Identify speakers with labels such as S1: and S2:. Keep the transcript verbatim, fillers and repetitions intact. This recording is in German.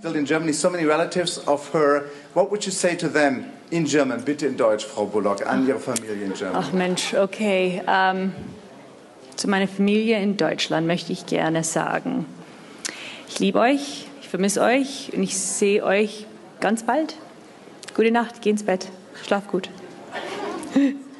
S1: Still in Germany, so many relatives of her. What would you say to them in German? Bitte in Deutsch, Frau Bullock, an Ihre Familie in Germany.
S2: Ach Mensch, okay. Ähm, zu meiner Familie in Deutschland möchte ich gerne sagen, ich liebe euch, ich vermisse euch und ich sehe euch ganz bald. Gute Nacht, geh ins Bett, schlaf gut.